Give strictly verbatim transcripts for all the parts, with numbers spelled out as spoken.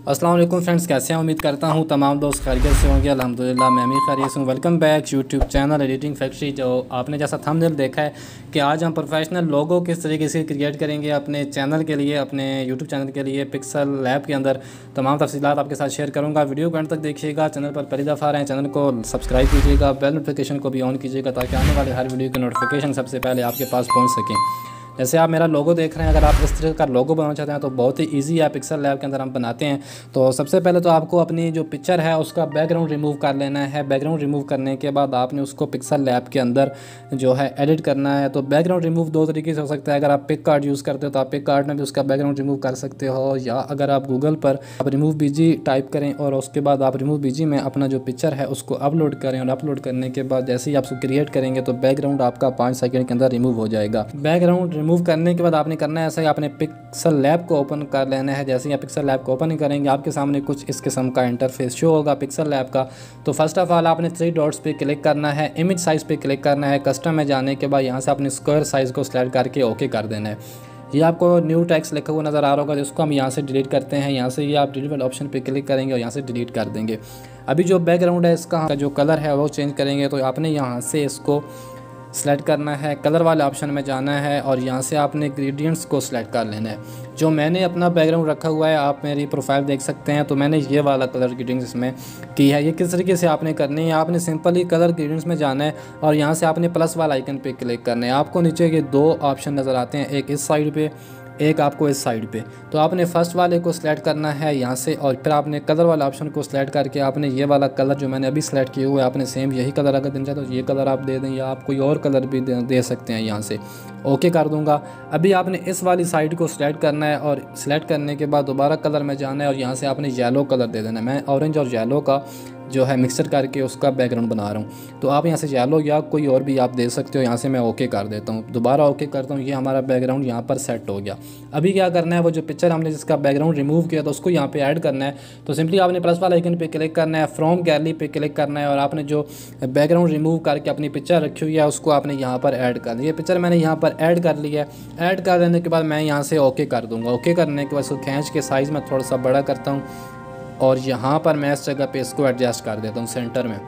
अस्सलाम वालेकुम फ्रेंड्स, कैसे हैं? उम्मीद करता हूं तमाम दोस्त खैरियत से होंगे। अल्हम्दुलिल्लाह मैं भी खैरियत से हूं। Welcome back YouTube channel editing factory. जो आपने जैसा थंबनेल देखा है कि आज हम प्रोफेशनल लोगो किस तरीके से क्रिएट करेंगे अपने चैनल के लिए, अपने यूट्यूब चैनल के लिए पिक्सल लैब के अंदर तमाम तफसीलात आपके साथ शेयर करूँगा। वीडियो को एंड तक देखिएगा। चैनल पर पहली दफ़ा आ रहे हैं, चैनल को सब्सक्राइब कीजिएगा, बेल नोटिफिकेशन को भी ऑन कीजिएगा ताकि आने वाले हर वीडियो की नोटिफिकेशन सबसे पहले आपके पास पहुँच सकें। जैसे आप मेरा लोगो देख रहे हैं, अगर आप इस तरह का लोगो बनाना चाहते हैं तो बहुत ही इजी है, पिक्सल लैब के अंदर हम बनाते हैं। तो सबसे पहले तो आपको अपनी जो पिक्चर है उसका बैकग्राउंड रिमूव कर लेना है। बैकग्राउंड रिमूव करने के बाद आपने उसको पिक्सल लैब के अंदर जो है एडिट करना है। तो बैकग्राउंड रिमूव दो तरीके से हो सकता है। अगर आप पिक कार्ड यूज़ करते हो तो आप पिक कार्ड में भी उसका बैकग्राउंड रिमूव कर सकते हो, या अगर आप गूगल पर आप रिमूव बीजी टाइप करें और उसके बाद आप रिमूव बीजी में अपना जो पिक्चर है उसको अपलोड करें, और अपलोड करने के बाद जैसे ही आप उसको क्रिएट करेंगे तो बैकग्राउंड आपका पाँच सेकेंड के अंदर रिमूव हो जाएगा। बैकग्राउंड रिमूव करने के बाद आपने करना है ऐसा ही, आपने पिक्सल लैब को ओपन कर लेना है। जैसे ही आप पिक्सल लैब को ओपन करेंगे आपके सामने कुछ इस किस्म का इंटरफेस शो होगा पिक्सल लैब का। तो फर्स्ट ऑफ ऑल आपने थ्री डॉट्स पे क्लिक करना है, इमेज साइज़ पे क्लिक करना है। कस्टम में जाने के बाद यहाँ से आपने स्क्वायर साइज़ को सिलेक्ट करके ओके कर देना है। ये आपको न्यू टेक्स्ट लिखा हुआ नज़र आ रहा होगा, जिसको हम यहाँ से डिलीट करते हैं। यहाँ से ये आप डिलीट वाले ऑप्शन पे क्लिक करेंगे और यहाँ से डिलीट कर देंगे। अभी जो बैकग्राउंड है इसका जो कलर है वो चेंज करेंगे, तो आपने यहाँ से इसको सेलेक्ट करना है, कलर वाले ऑप्शन में जाना है और यहाँ से आपने ग्रेडियंट्स को सिलेक्ट कर लेना है। जो मैंने अपना बैकग्राउंड रखा हुआ है, आप मेरी प्रोफाइल देख सकते हैं, तो मैंने ये वाला कलर ग्रेडियंट्स इसमें की है। ये किस तरीके से आपने करनी है, आपने सिंपली कलर ग्रेडियंट्स में जाना है और यहाँ से आपने प्लस वाला आइकन पे क्लिक करना है। आपको नीचे के दो ऑप्शन नज़र आते हैं, एक इस साइड पे, एक आपको इस साइड पे। तो आपने फर्स्ट वाले को सिलेक्ट करना है यहाँ से, और फिर आपने कलर वाला ऑप्शन को सिलेक्ट करके आपने ये वाला कलर जो मैंने अभी सिलेक्ट किया हुआ है, आपने सेम यही कलर अगर देना चाहते तो ये कलर आप दे दें, या आप कोई और कलर भी दे, दे सकते हैं। यहाँ से ओके कर दूंगा। अभी आपने इस वाली साइड को सिलेक्ट करना है और सिलेक्ट करने के बाद दोबारा कलर में जाना है और यहाँ से आपने येलो कलर दे देना है। मैं ऑरेंज और येलो का जो है मिक्सर करके उसका बैकग्राउंड बना रहा हूँ, तो आप यहाँ से येलो या कोई और भी आप दे सकते हो। यहाँ से मैं ओके कर देता हूँ, दोबारा ओके करता हूँ। ये हमारा बैकग्राउंड यहाँ पर सेट हो गया। अभी क्या करना है, वो जो पिक्चर हमने जिसका बैकग्राउंड रिमूव किया तो उसको यहाँ पे ऐड करना है। तो सिंपली आपने प्लस वाला आइकन पे क्लिक करना है, फ्रॉम गैलरी पे क्लिक करना है और आपने जो बैकग्राउंड रिमूव करके अपनी पिक्चर रखी हुई है उसको आपने यहाँ पर ऐड कर लिया। पिक्चर मैंने यहाँ पर ऐड कर लिया है। ऐड कर देने के बाद मैं यहाँ से ओके कर दूँगा। ओके करने के बाद उसको खींच के साइज़ में थोड़ा सा बड़ा करता हूँ और यहाँ पर मैं इस जगह पे इसको एडजस्ट कर देता हूँ सेंटर में।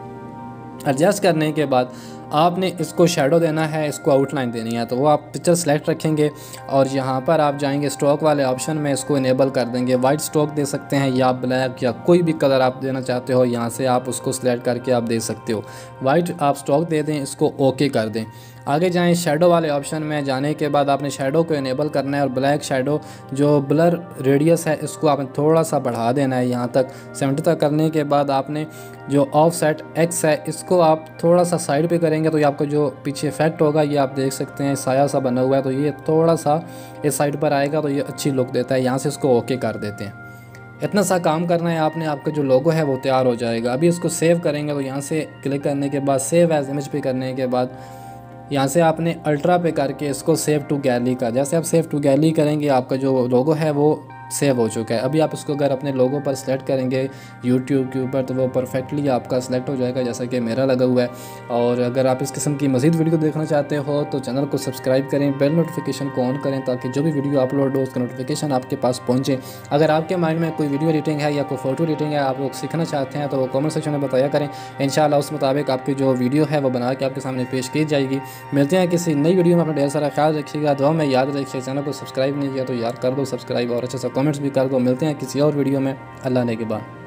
एडजस्ट करने के बाद आपने इसको शेडो देना है, इसको आउटलाइन देनी है, तो वो आप पिक्चर सेलेक्ट रखेंगे और यहाँ पर आप जाएंगे स्ट्रोक वाले ऑप्शन में, इसको इनेबल कर देंगे। वाइट स्ट्रोक दे सकते हैं या ब्लैक या कोई भी कलर आप देना चाहते हो, यहाँ से आप उसको सिलेक्ट करके आप दे सकते हो। वाइट आप स्ट्रोक दे दें, इसको ओके कर दें। आगे जाएं, शेडो वाले ऑप्शन में जाने के बाद आपने शेडो को इनेबल करना है और ब्लैक शेडो जो ब्लर रेडियस है इसको आपने थोड़ा सा बढ़ा देना है, यहाँ तक सेवेंटी तक करने के बाद आपने जो ऑफ सेट एक्स है इसको आप थोड़ा सा साइड पे करेंगे तो ये आपको जो पीछे इफेक्ट होगा ये आप देख सकते हैं, साया सा बना हुआ है, तो ये थोड़ा सा इस साइड पर आएगा तो ये अच्छी लुक देता है। यहाँ से इसको ओके कर देते हैं। इतना सा काम करना है आपने, आपका जो लोगो है वो तैयार हो जाएगा। अभी इसको सेव करेंगे तो यहाँ से क्लिक करने के बाद सेव एज इमेज पे करने के बाद यहाँ से आपने अल्ट्रा पे करके इसको सेव टू गैलरी का, जैसे आप सेव टू गैलरी करेंगे आपका जो लोगो है वो सेव हो चुका है। अभी आप इसको अगर अपने लोगो पर सेलेक्ट करेंगे यूट्यूब के ऊपर तो वो परफेक्टली आपका सेलेक्ट हो जाएगा जैसा कि मेरा लगा हुआ है। और अगर आप इस किस्म की मज़ीद वीडियो देखना चाहते हो तो चैनल को सब्सक्राइब करें, बेल नोटिफिकेशन को ऑन करें ताकि जो भी वीडियो अपलोड हो उसका नोटिफिकेशन आपके पास पहुँचे। अगर आपके माइंड में कोई वीडियो एडिटिंग है या कोई फ़ोटो एडिटिंग है आप लोग सीखना चाहते हैं तो वो कॉमेंट सेक्शन में बताया करें। इंशाल्लाह उस मुताबिक आपकी जो वीडियो है वो बना के आपके सामने पेश की जाएगी। मिलते हैं किसी नई वीडियो में, अपना ढेर सारा ख्याल रखिएगा, दुआ में याद रखिए। चैनल को सब्सक्राइब नहीं किया तो याद कर दो सब्सक्राइब और अच्छे से कमेंट्स भी कर दो। मिलते हैं किसी और वीडियो में। अल्लाह ने के बाद।